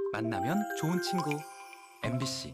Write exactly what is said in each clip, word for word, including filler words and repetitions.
만나면 좋은 친구 엠비씨.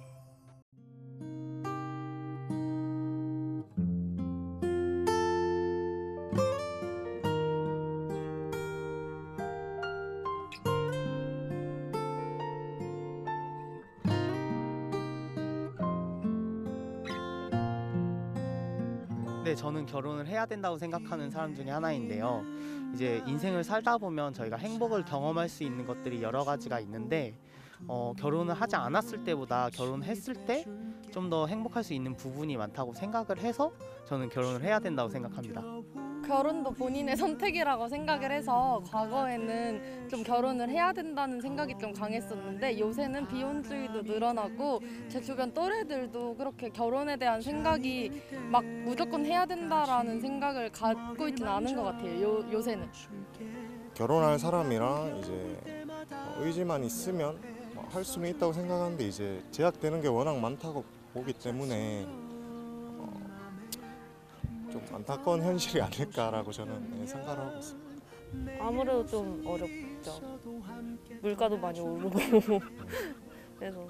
네, 저는 결혼을 해야 된다고 생각하는 사람 중에 하나인데요. 이제 인생을 살다 보면 저희가 행복을 경험할 수 있는 것들이 여러 가지가 있는데 어, 결혼을 하지 않았을 때보다 결혼했을 때 좀 더 행복할 수 있는 부분이 많다고 생각을 해서 저는 결혼을 해야 된다고 생각합니다. 결혼도 본인의 선택이라고 생각을 해서 과거에는 좀 결혼을 해야 된다는 생각이 좀 강했었는데 요새는 비혼주의도 늘어나고 제 주변 또래들도 그렇게 결혼에 대한 생각이 막 무조건 해야 된다라는 생각을 갖고 있지는 않은 것 같아요. 요, 요새는. 결혼할 사람이랑 이제 의지만 있으면 할 수는 있다고 생각하는데 이제 제약되는 게 워낙 많다고 보기 때문에 좀 안타까운 현실이 아닐까라고 저는 생각을 하고 있습니다. 아무래도 좀 어렵죠. 물가도 많이 오르고 그래서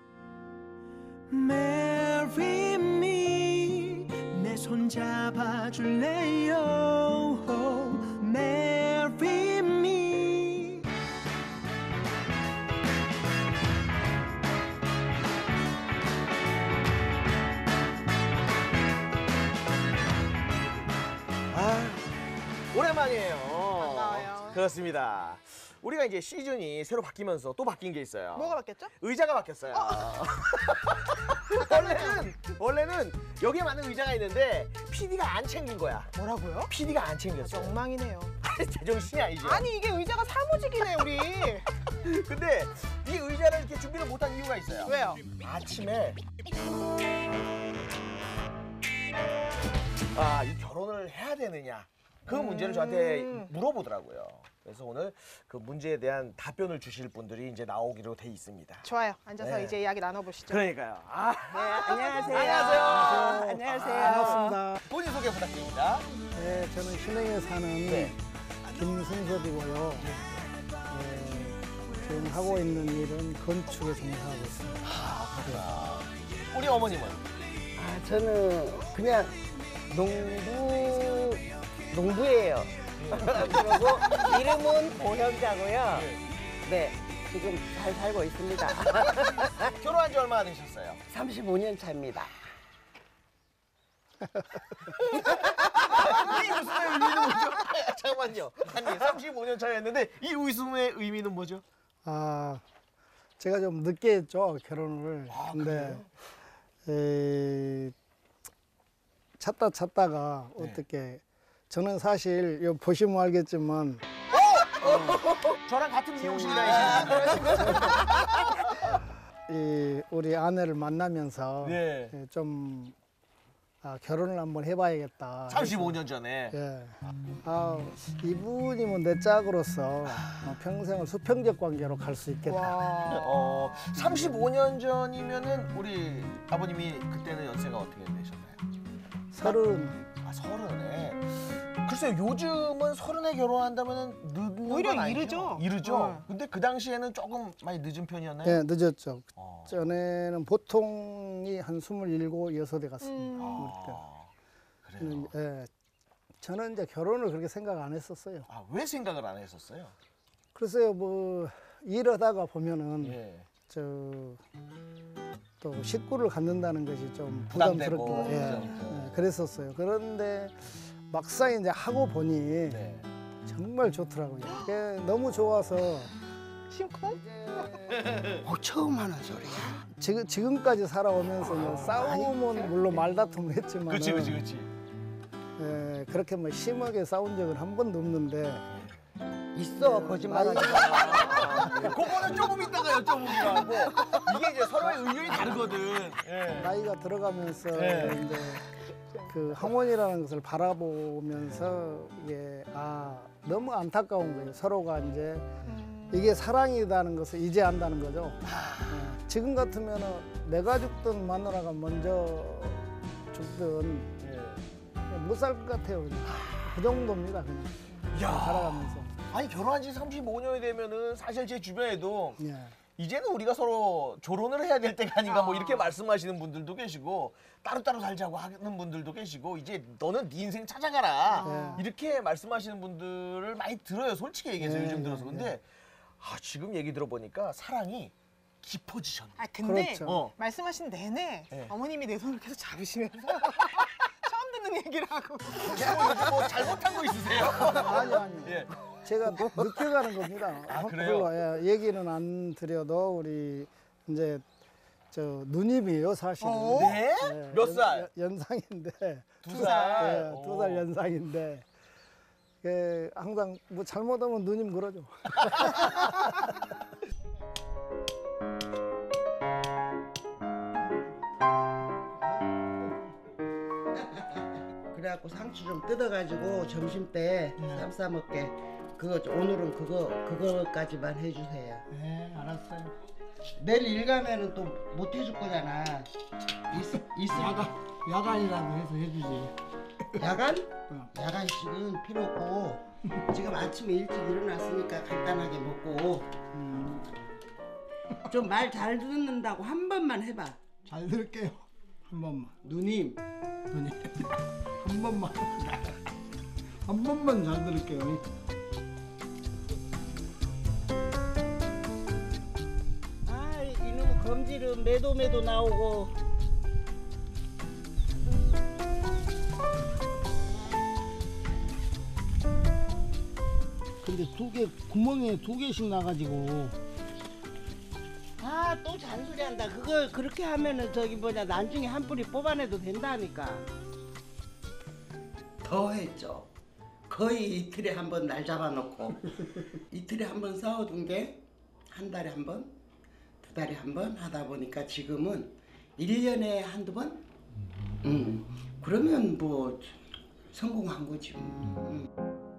Marry me 내 손 잡아줄래요 Marry me 오랜만이에요. 반가워요. 그렇습니다. 우리가 이제 시즌이 새로 바뀌면서 또 바뀐 게 있어요. 뭐가 바뀌었죠? 의자가 바뀌었어요. 원래는 원래는 여기에 맞는 의자가 있는데 피디가 안 챙긴 거야. 뭐라고요? 피디가 안 챙겼어. 엉망이네요. 제정신이 아니죠. 아니 이게 의자가 사무직이네 우리. 근데 이 의자를 이렇게 준비를 못한 이유가 있어요. 왜요? 아침에 아, 이 결혼을 해야 되느냐 그 문제를 저한테 물어보더라고요. 그래서 오늘 그 문제에 대한 답변을 주실 분들이 이제 나오기로 돼 있습니다. 좋아요. 앉아서 네. 이제 이야기 나눠보시죠. 그러니까요. 아, 네, 안녕하세요. 안녕하세요. 안녕하세요. 반갑습니다. 본인 소개 부탁드립니다. 네, 저는 신흥에 사는 네. 김승섭이고요. 네, 지금 하고 있는 일은 건축에 종사하고 있습니다. 아, 그렇구나. 우리 어머님은? 아, 저는 그냥 농부, 농부예요. 그리고 이름은 고현자고요. 네, 지금 잘 살고 있습니다. 결혼한 지 얼마나 되셨어요? 삼십오 년 차입니다. 이 웃음의 의미는 뭐죠? 잠깐만요. 아니, 삼십오 년 차였는데 이 웃음의 의미는 뭐죠? 아, 제가 좀 늦게 했죠, 결혼을. 아, 근데 에, 찾다 찾다가 네. 어떻게 저는 사실 요 보시면 알겠지만 저랑 같은 미용실 다니시는 이 우리 아내를 만나면서 네. 예, 좀 아, 결혼을 한번 해봐야겠다. 삼십오 년 전에. 예. 아, 이분이면 내 짝으로서 어, 평생을 수평적 관계로 갈 수 있겠다. 와. 어, 삼십오 년 전이면은 우리 아버님이 그때는 연세가 어떻게 되셨나요? 서른. 아, 서른에. 글쎄요, 요즘은 서른에 결혼한다면은 늦는 오히려 건 아니죠? 이르죠. 이르죠. 어. 근데 그 당시에는 조금 많이 늦은 편이었나요? 예, 늦었죠. 어. 전에는 보통이 한 스물일곱, 여섯에 갔습니다. 음. 아, 그래요. 예, 저는 이제 결혼을 그렇게 생각 안 했었어요. 아, 왜 생각을 안 했었어요? 글쎄요, 뭐 일하다가 보면은 예. 저 또 식구를 갖는다는 것이 좀 부담되고, 부담스럽고, 예, 부담스럽고. 예, 그랬었어요. 그런데 막상 이제 하고 보니 네. 정말 좋더라고요. 그게 너무 좋아서 심쿵? 어, 처음 하는 소리야. 지금 지금까지 살아오면서 뭐 싸움은 물론 말다툼을 했지만, 그렇지, 그렇지, 그렇지. 예, 그렇게 뭐 심하게 싸운 적은 한 번도 없는데. 있어, 거짓말하지 마. 그거는 조금 있다가 여쭤보기로 하고 이게 이제 서로의 의견이 다르거든. 예. 나이가 들어가면서 네. 이제 그 항원이라는 것을 바라보면서 이게 아 너무 안타까운 거예요. 서로가 이제 이게 사랑이라는 것을 이제 안다는 거죠. 예. 지금 같으면은 내가 죽든 마누라가 먼저 죽든 예. 못 살 것 같아요. 그냥. 그 정도입니다. 그냥 야. 살아가면서. 아니 결혼한 지 삼십오 년이 되면은 사실 제 주변에도 예. 이제는 우리가 서로 결혼을 해야 될 때가 아닌가 뭐 이렇게 말씀하시는 분들도 계시고 따로따로 살자고 하는 분들도 계시고 이제 너는 네 인생 찾아가라 네. 이렇게 말씀하시는 분들을 많이 들어요. 솔직히 얘기해서 네, 요즘 네, 들어서. 네. 근데 아, 지금 얘기 들어보니까 사랑이 깊어지셨네. 아 근데 그렇죠. 어. 말씀하신 내내 네. 어머님이 내 손을 계속 잡으시면서 처음 듣는 얘기를 하고. 뭐, 요즘 뭐 잘못한 거 있으세요? 아니 아니. 예. 제가 느껴가는 겁니다. 아, 어, 그래요? 별로, 예, 얘기는 안 드려도 우리 이제 저 누님이에요 사실은. 어? 네? 예, 몇 연- 살? 연- 연상인데. 두 살. 예, 두 살 연상인데. 그 항상 뭐 잘못하면 누님 그러죠. 그래갖고 상추 좀 뜯어가지고 점심 때 쌈 싸 먹게. 그거 좀- 오늘은 그거 그거까지만 해주세요. 네, 알았어요. 내일 일 가면은 또 못 해줄 거잖아. 있, 있, 야간 야간이라도 해서 해주지. 야간? 어. 야간식은 필요 없고 지금 아침에 일찍 일어났으니까 간단하게 먹고 음, 좀 말 잘 듣는다고 한 번만 해봐. 잘 들을게요. 한 번만. 누님. 누님. 한 번만. 한 번만 잘 들을게요. 아 이놈의 검지름 매도 매도 나오고. 근데 두 개 구멍에 두 개씩 나가지고. 아 또 잔소리 한다. 그걸 그렇게 하면은 저기 뭐냐 나중에 한 뿌리 뽑아내도 된다니까. 더 했죠. 거의 이틀에 한 번 날 잡아놓고 이틀에 한 번 싸워준 게 한 달에 한 번, 두 달에 한 번 하다 보니까 지금은 일 년에 한두 번? 음. 그러면 뭐 성공한 거지. 음.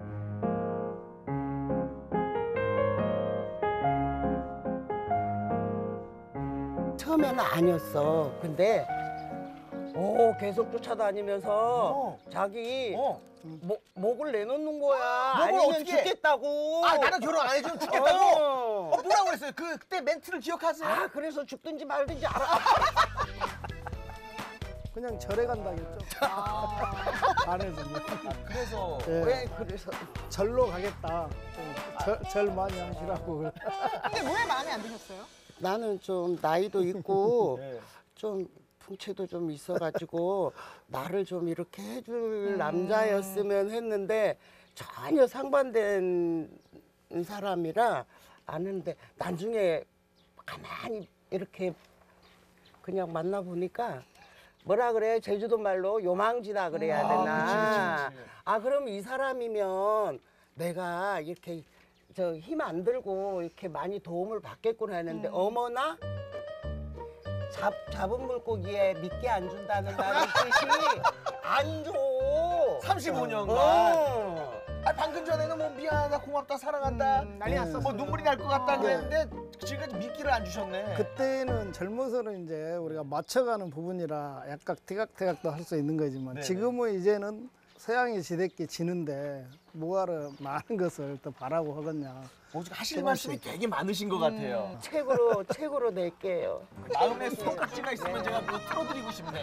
처음에는 아니었어. 근데 오 계속 쫓아다니면서 어. 자기 어. 목, 목을 내놓는 거야. 목을 아니면 어떻게 해? 죽겠다고. 아, 나는 결혼 안 해주면 죽겠다고? 어. 어, 뭐라고 했어요? 그, 그때 멘트를 기억하세요? 아 그래서 죽든지 말든지 알아. 그냥 절에 간다겠죠. 안에서는. 그래서 예. 왜 그래서 절로 가겠다. 좀 절, 절 많이 하시라고. 근데 왜 마음에 안 드셨어요? 나는 좀 나이도 있고 네. 좀 풍채도 좀 있어가지고 나를 좀 이렇게 해줄 남자였으면 했는데 전혀 상반된 사람이라 아는데 나중에 가만히 이렇게 그냥 만나 보니까 뭐라 그래 제주도 말로 요망지다 그래야 아, 되나? 그치, 그치, 그치. 아 그럼 이 사람이면 내가 이렇게 저 힘 안 들고 이렇게 많이 도움을 받겠구나 했는데 어머나 잡 잡은 물고기에 미끼 안 준다는 다는 뜻이 안 줘. 삼십오 년간. 어. 아, 방금 전에는 뭐 미안하다, 고맙다, 사랑한다. 음, 난리 네. 났었어. 뭐 눈물이 날 것 같다 네. 그랬는데 지금까지 미끼를 안 주셨네. 그때는 젊어서는 이제 우리가 맞춰가는 부분이라 약간 티각태각도 할 수 있는 거지만 네네. 지금은 이제는 서양이 지대께 지는데 뭐하러 많은 것을 또 바라고 하겠냐. 오직 하실 조금씩. 말씀이 되게 많으신 것 같아요. 책으로 책으로 낼게요. 마음에 손깍지가 있으면 제가 뭐 틀어드리고 싶네.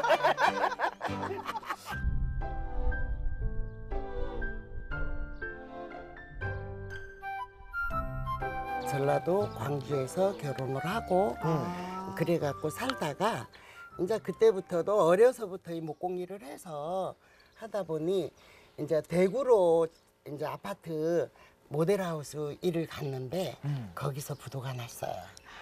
전라도 광주에서 결혼을 하고 음. 그래갖고 살다가 이제 그때부터도 어려서부터 이 목공일을 해서 하다 보니 이제 대구로 이제 아파트 모델하우스 일을 갔는데 거기서 부도가 났어요.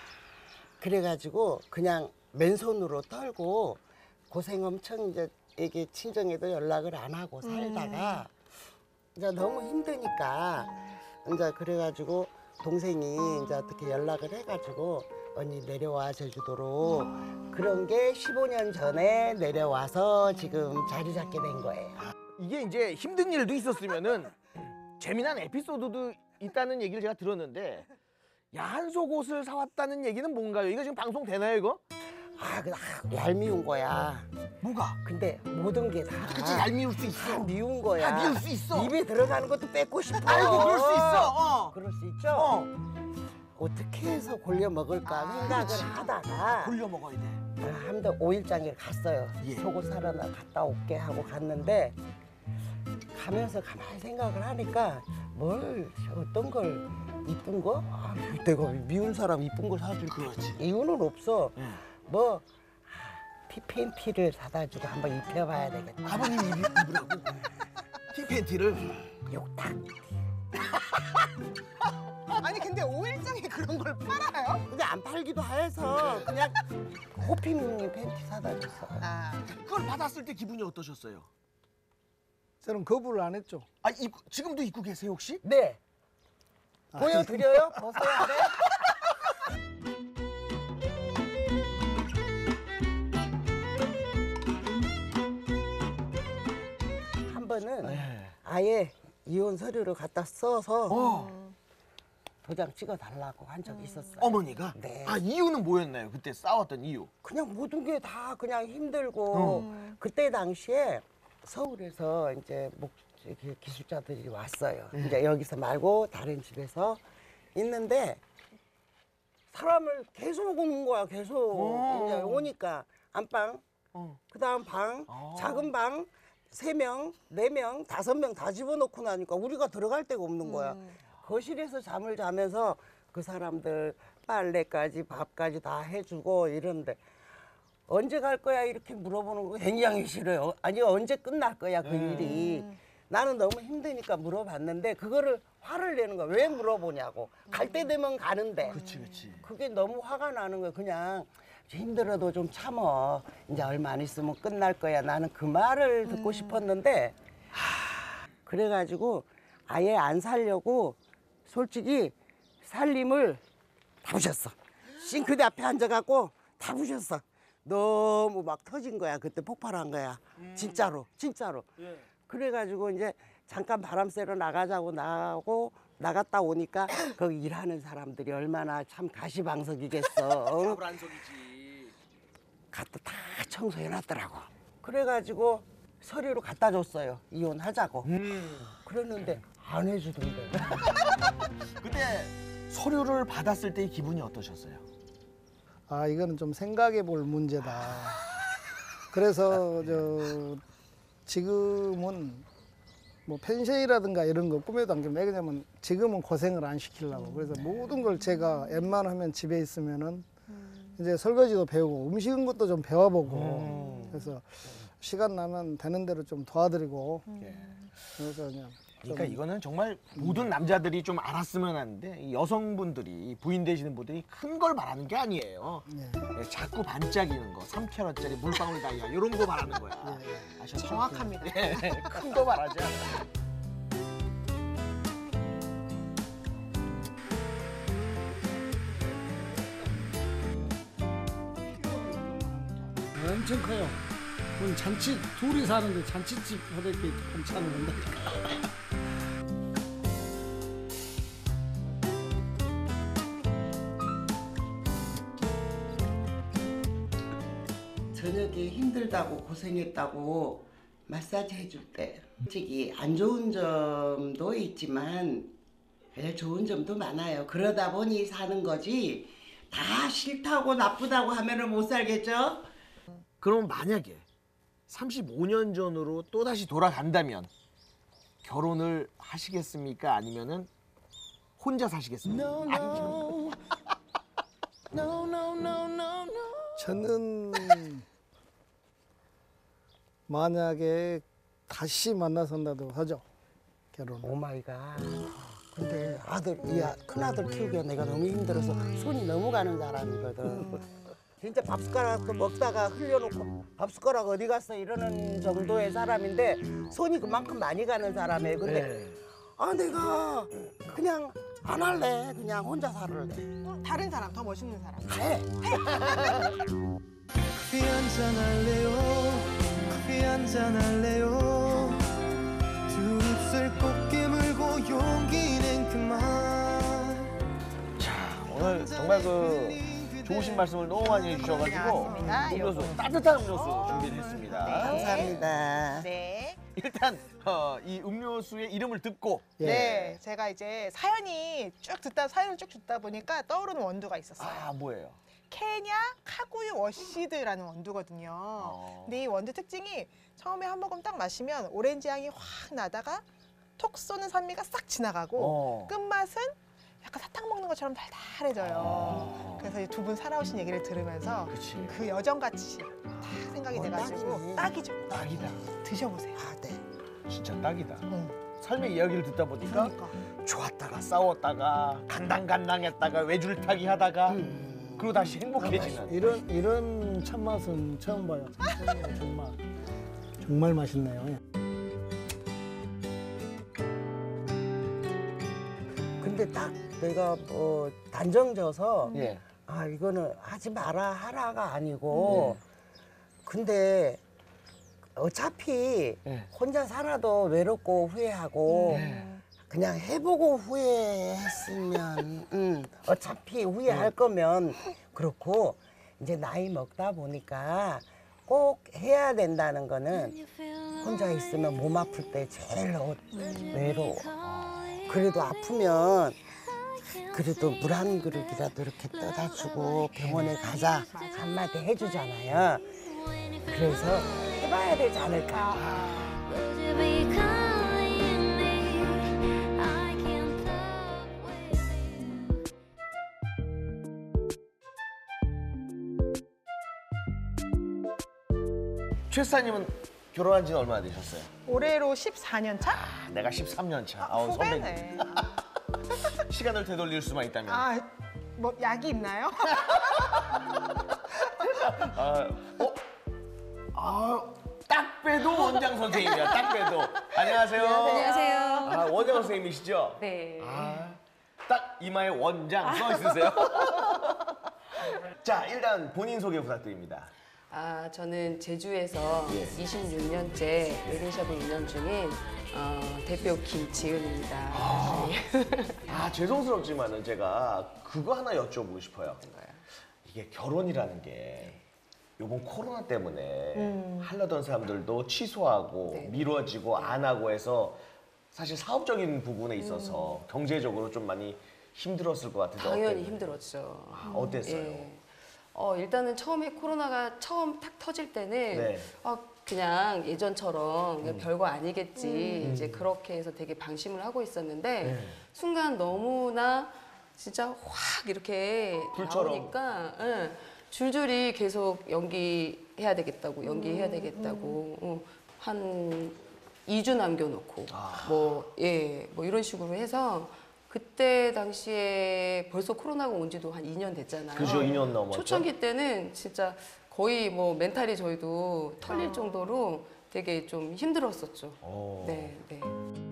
그래가지고 그냥 맨손으로 털고 고생 엄청 이제 이게 친정에도 연락을 안 하고 살다가 이제 너무 힘드니까 이제 그래가지고 동생이 이제 어떻게 연락을 해가지고 언니 내려와 제주도로 그런 게 십오 년 전에 내려와서 지금 자리 잡게 된 거예요. 이게 이제 힘든 일도 있었으면은 재미난 에피소드도 있다는 얘기를 제가 들었는데 야한 속옷을 사왔다는 얘기는 뭔가요? 이거 지금 방송 되나요 이거? 아, 그 아, 얄미운 거야. 뭐가? 근데 모든 게 다 그치 얄미울 수 있어. 미운 거야. 다 미울 수 있어. 입에 들어가는 것도 뺏고 싶어. 아이고 그럴 수 있어. 어. 그럴 수 있죠. 어. 어떻게 해서 골려 먹을까 생각을 그렇지. 하다가 골려 먹어야 돼. 한번 오일장에 갔어요. 예. 속옷 사러 나 갔다 올게 하고 갔는데 가면서 가만히 생각을 하니까 뭘 어떤 걸 이쁜 거? 아, 내가 미운 사람 이쁜 걸 사줄 그렇지. 이유는 없어. 예. 뭐 티팬티를 사다 주고 한번 입혀봐야 되겠다. 아버님 입- 입으라고 티팬티를. 욕탕. 아니 근데 오일장에 그런 걸 팔아요? 근데 안 팔기도 해서 그냥 호피무늬 팬티 사다 줬어. 아, 그걸 받았을 때 기분이 어떠셨어요? 저는 거부를 안 했죠. 아 입, 지금도 입고 계세요 혹시? 네. 아, 보여드려요? 벗어야 돼? 한 번은 네. 아예 이혼 서류를 갖다 써서 어. 도장 찍어달라고 한 적이 있었어요. 어머니가? 네. 아 이유는 뭐였나요? 그때 싸웠던 이유. 그냥 모든 게 다 그냥 힘들고 어. 그때 당시에 서울에서 이제 목 이렇게 기술자들이 왔어요. 네. 이제 여기서 말고 다른 집에서 있는데 사람을 계속 오는 거야. 계속 오. 이제 오니까 안방, 어. 그다음 방, 어. 작은 방 세 명, 네 명, 다섯 명 다 집어넣고 나니까 우리가 들어갈 데가 없는 거야. 거실에서 잠을 자면서 그 사람들 빨래까지 밥까지 다 해주고 이러는데 언제 갈 거야 이렇게 물어보는 거 굉장히 싫어요. 아니 언제 끝날 거야 그 일이. 나는 너무 힘드니까 물어봤는데 그거를 화를 내는 거야. 왜 물어보냐고. 갈 때 되면 가는데. 그렇지 그렇지. 그게 너무 화가 나는 거야. 그냥 힘들어도 좀 참어. 이제 얼마 안 있으면 끝날 거야. 나는 그 말을 듣고 싶었는데 하, 그래가지고 아예 안 살려고 솔직히 살림을 다 부셨어. 싱크대 앞에 앉아갖고 다 부셨어. 너무 막 터진 거야. 그때 폭발한 거야. 진짜로 진짜로. 그래가지고 이제 잠깐 바람 쐬러 나가자고 나가고 나갔다 오니까 거기 일하는 사람들이 얼마나 참 가시방석이겠어. 어? 불안석이지. 갖다 다 청소해놨더라고. 그래가지고 서류로 갖다 줬어요. 이혼하자고. 음. 그랬는데 안 해주던데. 그때 서류를 받았을 때의 기분이 어떠셨어요? 아 이거는 좀 생각해 볼 문제다. 그래서 저 지금은 뭐 펜션이라든가 이런 거 꿈에도 안 껴요. 왜냐면 지금은 고생을 안 시키려고. 그래서 모든 걸 제가 웬만하면 집에 있으면은 이제 설거지도 배우고 음식은 것도 좀 배워보고 음. 그래서 시간 나면 되는 대로 좀 도와드리고 예. 그래서 그냥 그러니까 좀 이거는 정말 모든 남자들이 좀 알았으면 하는데 이 여성분들이 부인 되시는 분들이 큰 걸 바라는 게 아니에요. 예. 예, 자꾸 반짝이는 거, 삼 캐럿짜리 물방울 다이아 이런 거 바라는 거야. 예. 아셨죠? 정확합니다. 예, 큰 거 바라지 않아요. 엄청 커요. 그건 잔치 둘이 사는데 잔치집 하듯이 괜찮은 건데. 저녁에 힘들다고 고생했다고 마사지 해줄 때 솔직히 안 좋은 점도 있지만 그냥 좋은 점도 많아요. 그러다 보니 사는 거지 다 싫다고 나쁘다고 하면은 못 살겠죠? 그럼 만약에 삼십오 년 전으로 또 다시 돌아간다면 결혼을 하시겠습니까? 아니면은 혼자 사시겠습니까? 아니죠. 저는 만약에 다시 만나선다도 하죠. 결혼. 오 마이 갓. 근데 아들, 이 아- 큰아들 키우기가 내가 너무 힘들어서 손이 너무 가는 사람이거든. 진짜 밥숟가락도 먹다가 흘려놓고 밥숟가락 어디 갔어 이러는 정도의 사람인데 손이 그만큼 많이 가는 사람이에요. 근데 네. 아 내가 그냥 안 할래. 그냥 혼자 살을래. 또 다른 사람, 더 멋있는 사람. 해. 커피 한잔 할래요 커피 한잔 할래요 두 입술 꼭 깨물고 용기 낸 그말 자, 오늘 정말 그 좋으신 말씀을 너무 많이 해주셔가지고 고맙습니다. 음료수 따뜻한 음료수 준비를 했습니다. 감사합니다. 네. 일단 어, 이 음료수의 이름을 듣고 예. 네, 제가 이제 사연이 쭉 듣다 사연을 쭉 듣다 보니까 떠오르는 원두가 있었어요. 아 뭐예요? 케냐 카구유 워시드라는 원두거든요. 어. 근데 이 원두 특징이 처음에 한 모금 딱 마시면 오렌지 향이 확 나다가 톡 쏘는 산미가 싹 지나가고 어. 끝맛은 약간 사탕 먹는 것처럼 달달해져요. 어. 그래서 두 분 살아오신 얘기를 들으면서 그치. 그 여정같이 딱 생각이 어, 돼가지고 딱이네. 딱이죠. 딱이다. 드셔보세요. 아, 네. 진짜 딱이다. 응. 삶의 이야기를 듣다 보니까 그러니까. 좋았다가 싸웠다가 간당간당했다가 외줄타기 하다가 음. 그리고 다시 행복해지는. 이런 이런 참맛은 처음 봐요. 정말 정말 맛있네요. 예. 근데 딱 내가 뭐 단정져서 예. 아 이거는 하지 마라 하라가 아니고 근데 어차피 예. 혼자 살아도 외롭고 후회하고 예. 그냥 해보고 후회했으면 음, 어차피 후회할 거면 그렇고 이제 나이 먹다 보니까 꼭 해야 된다는 거는 혼자 있으면 몸 아플 때 제일 어- 외로워. 그래도 아프면 그래도 물 한 그릇이라도 이렇게 떠다 주고 병원에 가자 한마디 해주잖아요. 그래서 해봐야 되지 않을까. 최사님은 결혼한 지는 얼마나 되셨어요? 올해로 십사 년 차? 아, 내가 십삼 년 차. 아, 아우, 선배님. 후배네. 시간을 되돌릴 수만 있다면. 아, 뭐 약이 있나요? 아, 어? 아, 딱 빼도 원장 선생님이야. 딱 빼도. 안녕하세요. 안녕하세요. 아, 원장 선생님이시죠? 네. 아, 딱 이마에 원장 써 있으세요. 자, 일단 본인 소개 부탁드립니다. 아, 저는 제주에서 예. 이십육 년째 웨딩샵을 운영 중인 어, 대표 김지은입니다. 아, 아, 죄송스럽지만은 제가 그거 하나 여쭤보고 싶어요. 이게 결혼이라는 게 요번 코로나 때문에 음. 하려던 사람들도 취소하고 네. 미뤄지고 안 하고 해서 사실 사업적인 부분에 있어서 경제적으로 좀 많이 힘들었을 것 같은데 당연히 어땠나요? 힘들었죠. 아, 어땠어요? 예. 어, 일단은 처음에 코로나가 처음 탁 터질 때는 네. 어, 그냥 예전처럼 그냥 음. 별거 아니겠지 음. 이제 그렇게 해서 되게 방심을 하고 있었는데 네. 순간 너무나 진짜 확 이렇게 불처럼. 나오니까 예, 줄줄이 계속 연기해야 되겠다고 연기해야 되겠다고 어, 한 이 주 남겨놓고 아. 뭐 예, 뭐 이런 식으로 해서 그때 당시에 벌써 코로나가 온 지도 한 이 년 됐잖아요. 그죠, 이 년 넘었죠. 초창기 때는 진짜 거의 뭐 멘탈이 저희도 털릴 정도로 되게 좀 힘들었었죠. 오. 네, 네.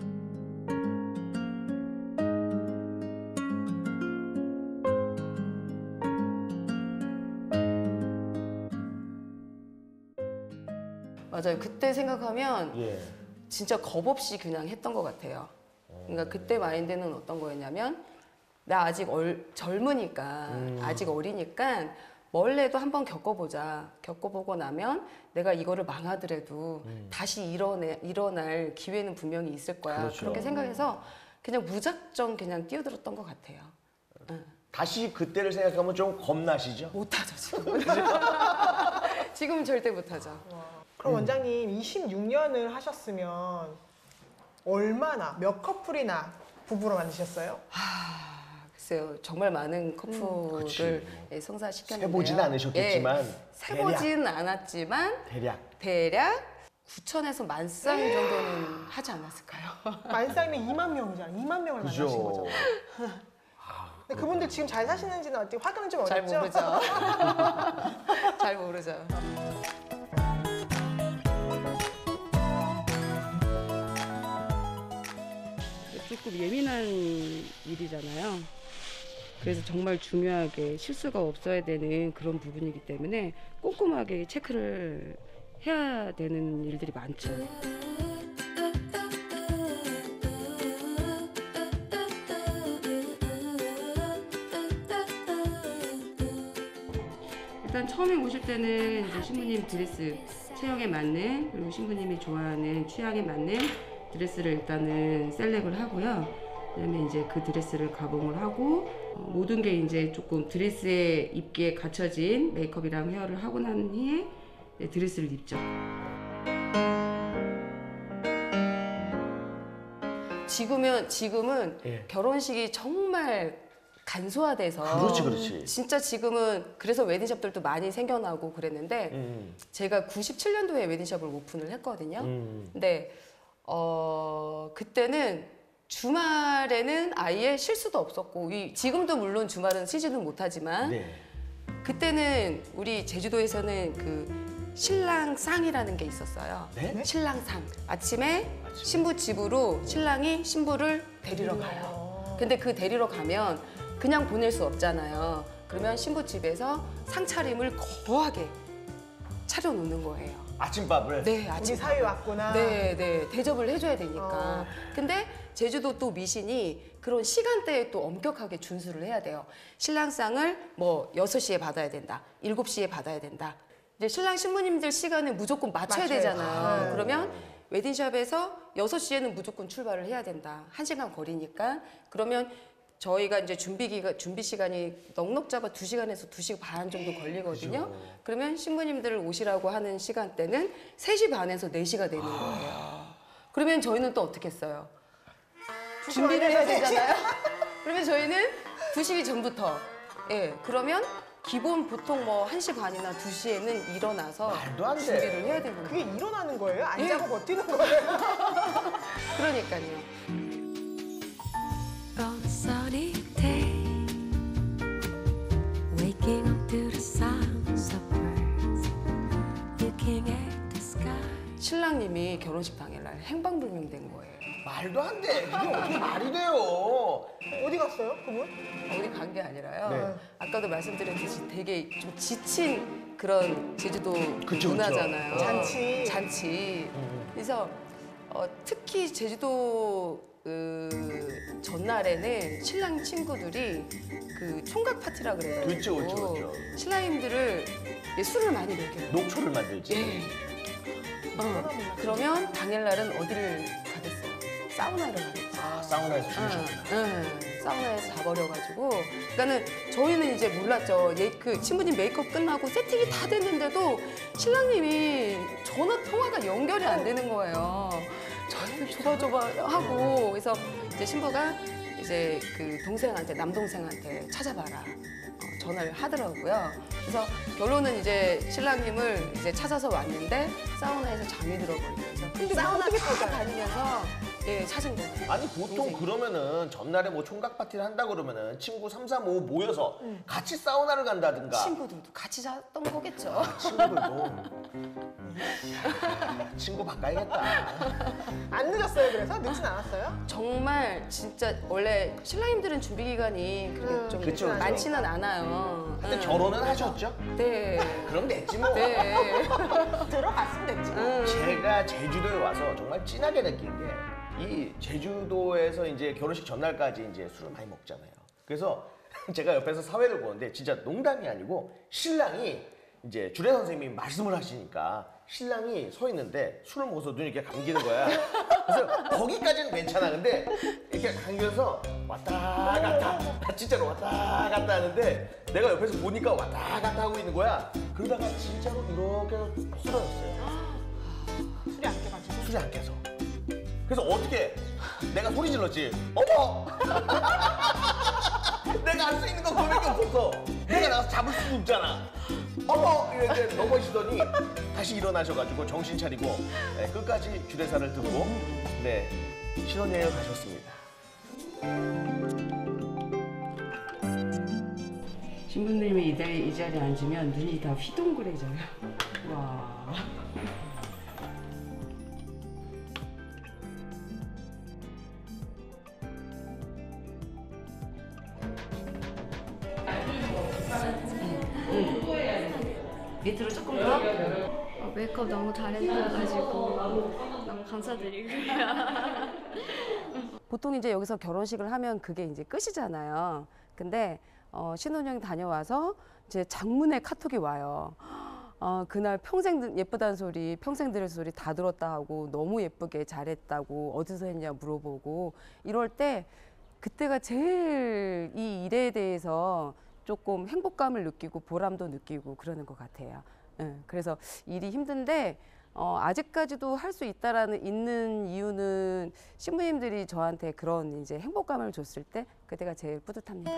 맞아요. 그때 생각하면 예. 진짜 겁 없이 그냥 했던 것 같아요. 그러니까 그때 마인드는 어떤 거였냐면 나 아직 얼, 젊으니까 음. 아직 어리니까 뭘 해도 한번 겪어보자. 겪어보고 나면 내가 이거를 망하더라도 음. 다시 일어내, 일어날 기회는 분명히 있을 거야. 그렇죠. 그렇게 생각해서 그냥 무작정 그냥 뛰어들었던 것 같아요. 응. 다시 그때를 생각하면 좀 겁나시죠? 못하죠 지금은. 지금은 절대 못하죠. 그럼 원장님 이십육 년을 하셨으면 얼마나 몇 커플이나 부부로 만드셨어요? 글쎄요, 정말 많은 커플을 그치. 예, 성사시켰는데요. 세보진 않으셨겠지만 예, 세보진 않았지만 대략. 대략 구천에서 만 쌍 정도는 하지 않았을까요? 만쌍이면 이만 명이잖아요. 이만 명을 만나신 그죠. 거죠. 근데 그분들 지금 잘 사시는지는 어떻게 확인은 좀 잘 어렵죠? 모르죠. 잘 모르죠. 조금 예민한 일이잖아요. 그래서 정말 중요하게 실수가 없어야 되는 그런 부분이기 때문에 꼼꼼하게 체크를 해야 되는 일들이 많죠. 일단 처음에 오실 때는 이제 신부님 드레스 체형에 맞는 그리고 신부님이 좋아하는 취향에 맞는 드레스를 일단은 셀렉을 하고요. 그다음에 이제 그 드레스를 가봉을 하고 어, 모든 게 이제 조금 드레스에 입기에 갖춰진 메이크업이랑 헤어를 하고 난 후에 네, 드레스를 입죠. 지금은 지금은 예. 결혼식이 정말 간소화돼서 그렇지, 그렇지. 진짜 지금은 그래서 웨딩샵들도 많이 생겨나고 그랬는데 음. 제가 구십칠 년도에 웨딩샵을 오픈을 했거든요. 음. 근데 어 그때는 주말에는 아예 쉴 수도 없었고 이, 지금도 물론 주말은 쉬지는 못하지만 네. 그때는 우리 제주도에서는 그 신랑상이라는 게 있었어요. 네? 신랑상. 아침에 신부 집으로 신랑이 신부를 데리러 가요. 근데 그 데리러 가면 그냥 보낼 수 없잖아요. 그러면 신부 집에서 상차림을 거하게 차려놓는 거예요. 아침밥을? 네, 아침밥. 우리 사위 왔구나. 네, 네. 대접을 해줘야 되니까. 어. 근데 제주도 또 미신이 그런 시간대에 또 엄격하게 준수를 해야 돼요. 신랑상을 뭐 여섯 시에 받아야 된다. 일곱 시에 받아야 된다. 이제 신랑 신부님들 시간을 무조건 맞춰야 맞춰요. 되잖아요. 아. 그러면 웨딩샵에서 여섯 시에는 무조건 출발을 해야 된다. 한 시간 거리니까. 그러면 저희가 이제 준비기가 준비 시간이 넉넉 잡아 두 시간에서 두 시간 반 정도 걸리거든요. 그죠. 그러면 신부님들을 오시라고 하는 시간대는 세 시 반에서 네 시가 되는 아. 거예요. 그러면 저희는 또 어떻게 했어요? 준비를 해야 되잖아요. 그러면 저희는 두 시 전부터 예, 그러면 기본 보통 뭐 한 시 반이나 두 시에는 일어나서 말도 안 돼. 준비를 해야 되는 그게 거예요. 일어나는 거예요? 안 예. 자고 버티는 거예요? 그러니까요. On a sunny day, waking up to the sounds of birds, looking at the sky. 신랑님이 결혼식 당일날 행방불명된 거예요. 말도 안 돼. 그게 어떻게 말이 돼요? 어디 갔어요, 그분? 어디 간 게 아니라요. 네. 아까도 말씀드렸듯이 되게 좀 지친 그런 제주도 그쵸, 문화잖아요. 그쵸. 잔치. 잔치. 음. 그래서 어, 특히 제주도 그 전날에는 신랑 친구들이 그 총각 파티라 그래가지고 그렇죠, 그렇죠, 그렇죠. 신랑님들을 예, 술을 많이 먹여요. 녹초를 만들지. 예. 어, 그러면 당일날은 어디를 가겠어요? 사우나를 가겠죠. 아, 사우나에서 주무셨구나. 응, 응, 사우나에서 자버려가지고. 그러니까는 저희는 이제 몰랐죠. 예, 그 신부님 메이크업 끝나고 세팅이 다 됐는데도 신랑님이 전화 통화가 연결이 안 되는 거예요. 저희는 조바조바하고. 그래서 이제 신부가 이제 그 동생한테, 남동생한테 찾아봐라. 어, 전화를 하더라고요. 그래서 결론은 이제 신랑님을 이제 찾아서 왔는데 사우나에서 잠이 들어버리면서 근데 사우나 어떻게 다 찾아요? 다니면서 예, 찾은 거예요. 아니 보통 동생이. 그러면은 전날에 뭐 총각 파티를 한다 그러면은 친구 삼, 사, 오 모여서 같이 사우나를 간다든가. 친구들도 같이 잤던 거겠죠. 아, 친구들도. 친구 바꿔야겠다. 안 늦었어요, 그래서? 늦진 않았어요? 정말 진짜 원래 신랑님들은 준비 기간이 그렇게 음, 좀 그쵸, 그쵸. 많지는 않아요. 근데 응. 결혼은 하셨죠? 네. 그럼 됐지 뭐. 네. 들어갔으면 됐지. 응. 제가 제주도에 와서 정말 진하게 느낀 게 이 제주도에서 이제 결혼식 전날까지 이제 술을 많이 먹잖아요. 그래서 제가 옆에서 사회를 보는데 진짜 농담이 아니고 신랑이 이제 주례 선생님이 말씀을 하시니까 신랑이 서 있는데 술을 먹어서 눈이 이렇게 감기는 거야. 그래서 거기까지는 괜찮아. 근데 이렇게 감겨서 왔다 갔다 진짜로 왔다 갔다 하는데 내가 옆에서 보니까 왔다 갔다 하고 있는 거야. 그러다가 진짜로 이렇게 쓰러졌어요. 술이 안 깨가지고. 술이 안 깨서. 그래서 어떻게 내가 소리 질렀지. 어머! 내가 할 수 있는 건 그거밖에 없었어. 내가 나가서 잡을 수도 없잖아. 어머! 이랬는데 넘어지더니 다시 일어나셔가지고 정신 차리고 네, 끝까지 주례사를 듣고 네, 신혼여행을 가셨습니다. 신부님이 이 자리에, 이 자리에 앉으면 눈이 다 휘둥그레져요. 와. 밑으로 조금 더. 어, 메이크업 너무 잘해주셔가지고 너무 감사드리고요. 보통 이제 여기서 결혼식을 하면 그게 이제 끝이잖아요. 근데 어, 신혼여행 다녀와서 이제 장문의 카톡이 와요. 어, 그날 평생 예쁘다는 소리, 평생 들을 소리 다 들었다 하고 너무 예쁘게 잘했다고 어디서 했냐 물어보고 이럴 때 그때가 제일 이 일에 대해서 조금 행복감을 느끼고 보람도 느끼고 그러는 것 같아요. 예, 그래서 일이 힘든데 어, 아직까지도 할 수 있다라는 있는 이유는 신부님들이 저한테 그런 이제 행복감을 줬을 때 그때가 제일 뿌듯합니다.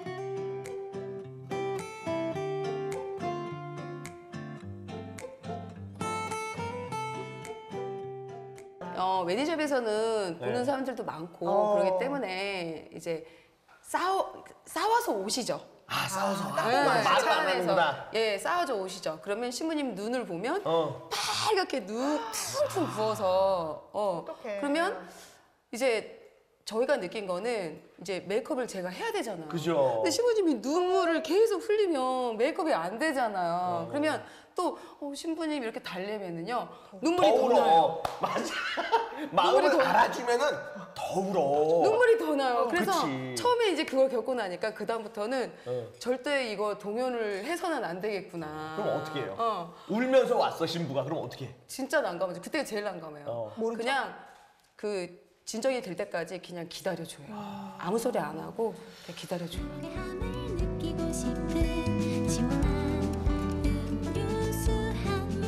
어, 웨딩숍에서는 보는 네. 사람들도 많고 어. 그렇기 때문에 이제 싸워 싸워서 오시죠. 아 싸워서 아, 네, 말을 안 차 안에서. 하는구나. 예, 싸워서 오시죠. 그러면 신부님 눈을 보면 어. 빨갛게 눈 퉁퉁 부어서 어 그러면 이제 저희가 느낀 거는 이제 메이크업을 제가 해야 되잖아요. 그죠. 근데 신부님이 눈물을 계속 흘리면 메이크업이 안 되잖아요. 어. 그러면 또 어, 신부님 이렇게 달래면은요 눈물이 더 더 울어. 나요. 맞아. 눈물이 마음을 더 알아주면은 더 울어. 눈물이 더 나요. 그래서 그치. 처음에 이제 그걸 겪고 나니까 그 다음부터는 어. 절대 이거 동요를 해서는 안 되겠구나. 그럼 어떻게 해요? 어. 울면서 왔어 신부가. 그럼 어떻게 해? 진짜 난감하죠. 그때가 제일 난감해요. 어. 그냥 그 진정이 될 때까지 그냥 기다려줘요. 아무 소리 안 하고 그냥 기다려줘요. 느끼고 싶은 시원한 음료수 한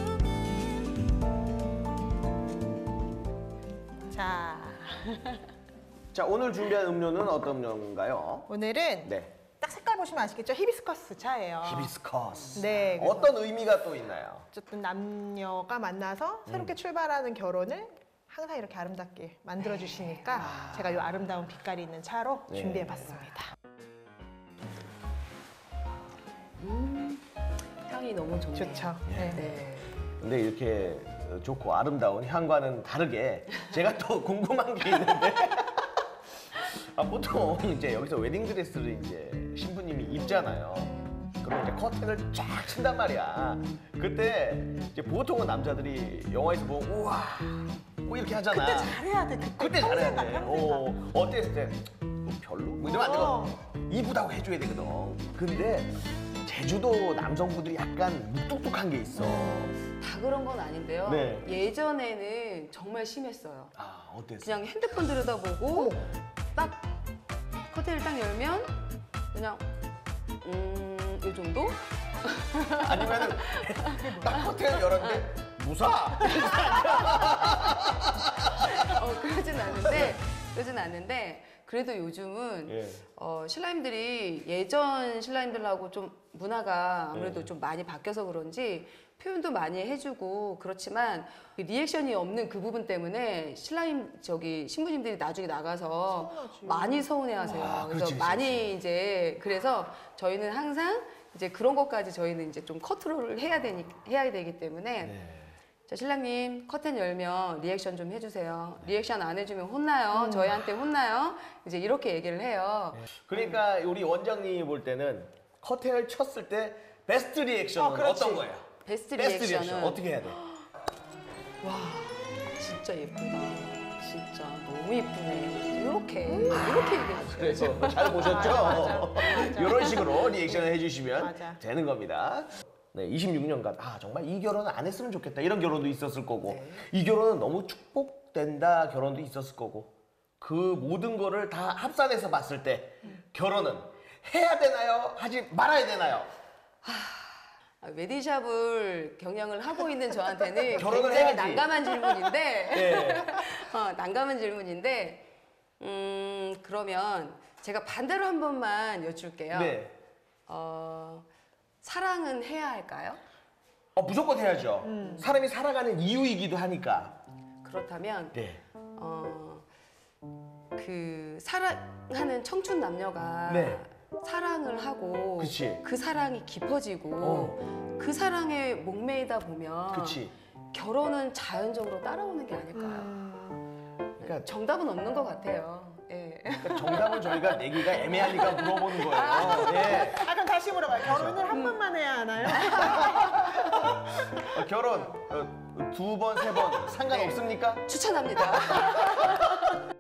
모금 자, 자 오늘 준비한 음료는 어떤 음료인가요? 오늘은 네. 딱 색깔 보시면 아시겠죠? 히비스커스 차예요. 히비스커스. 네. 그래서 어떤 의미가 또 있나요? 어쨌든 남녀가 만나서 새롭게 출발하는 결혼을 항상 이렇게 아름답게 만들어 주시니까 제가 이 아름다운 빛깔이 있는 차로 네. 준비해 봤습니다. 음, 향이 너무 좋네요. 좋죠. 네. 네. 근데 이렇게 좋고 아름다운 향과는 다르게 제가 또 궁금한 게 있는데 아, 보통 이제 여기서 웨딩 드레스를 이제 신부님이 입잖아요. 그럼 이제 커튼을 쫙 친단 말이야. 그때 이제 보통은 남자들이 영화에서 보면 우와 뭐 이렇게 하잖아. 그때 잘해야 돼. 그때, 그때 잘해야 돼. 평생가, 어, 어땠을 때 뭐 별로? 뭐 이러면 안 되고 이쁘다고 해줘야 되거든. 근데 제주도 남성분들이 약간 묵뚝뚝한 게 있어. 다 그런 건 아닌데요. 네. 예전에는 정말 심했어요. 아 어땠어? 그냥 핸드폰 들여다보고 딱 커튼을 딱 열면 그냥 음, 이 정도? 아니면은 딱 커튼을 열었는데 무사. 어, 그러진 않는데 그러진 않는데 그래도 요즘은 예. 어, 신라님들이 예전 신라님들하고 좀 문화가 아무래도 예. 좀 많이 바뀌어서 그런지 표현도 많이 해주고 그렇지만 리액션이 없는 그 부분 때문에 신라님 저기 신부님들이 나중에 나가서 서운하지. 많이 서운해하세요. 아, 그래서 그렇지, 많이 그렇지. 이제 그래서 저희는 항상 이제 그런 것까지 저희는 이제 좀 컨트롤을 해야 되니 해야 되기 때문에. 네. 자, 신랑님 커튼 열면 리액션 좀 해주세요. 리액션 안 해주면 혼나요. 저희한테 혼나요. 이제 이렇게 얘기를 해요. 그러니까 우리 원장님이 볼 때는 커튼을 쳤을 때 베스트 리액션은 어, 그렇지. 어떤 거예요? 베스트 베스트 리액션은 리액션 어떻게 해야 돼? 와 진짜 예쁘다. 진짜 너무 예쁘네. 이렇게 이렇게 얘기하죠. 그래서 잘 보셨죠? 맞아, 맞아. 이런 식으로 리액션을 해주시면 맞아. 되는 겁니다. 네, 이십육 년간 아 정말 이 결혼은 안 했으면 좋겠다 이런 결혼도 있었을 거고 네. 이 결혼은 너무 축복된다 결혼도 있었을 거고 그 모든 거를 다 합산해서 봤을 때 결혼은 해야 되나요? 하지 말아야 되나요? 아, 웨딩샵을 경영을 하고 있는 저한테는 결혼을 굉장히 해야지. 난감한 질문인데 네. 어, 난감한 질문인데 음 그러면 제가 반대로 한 번만 여쭐게요. 네. 어, 사랑은 해야 할까요? 어, 무조건 해야죠. 음. 사람이 살아가는 이유이기도 하니까. 그렇다면 네. 어, 그 사랑하는 청춘 남녀가 네. 사랑을 하고 그치. 그 사랑이 깊어지고 그 사랑에 목매이다 보면 그치. 결혼은 자연적으로 따라오는 게 아닐까요? 그러니까 정답은 없는 것 같아요. 예. 그러니까 정답을 저희가 내기가 애매하니까 물어보는 거예요. 네. 아, 그럼 다시 물어봐요. 결혼을 한 번만 해야 하나요? 어, 결혼 어, 두 번, 세 번 상관없습니까? 추천합니다.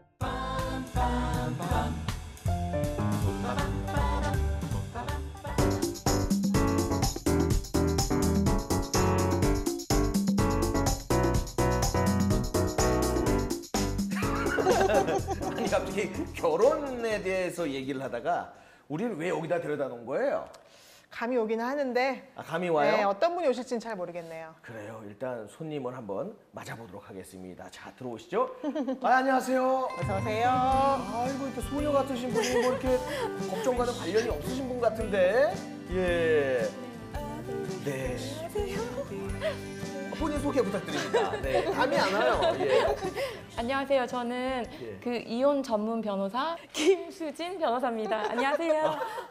우리 결혼에 대해서 얘기를 하다가 우리를 왜 여기다 데려다 놓은 거예요? 감이 오기는 하는데 아, 감이 와요? 네, 어떤 분이 오실지는 잘 모르겠네요. 그래요. 일단 손님을 한번 맞아보도록 하겠습니다. 자, 들어오시죠. 아, 안녕하세요. 어서 오세요. 아이고, 이렇게 소녀 같으신 분이 뭐 이렇게 법정과는 관련이 없으신 분 같은데. 예. 네. 본인 소개 부탁드립니다. 네. 감이 안 와요. 예. 안녕하세요. 저는 예. 그 이혼 전문 변호사 김수진 변호사입니다. 안녕하세요.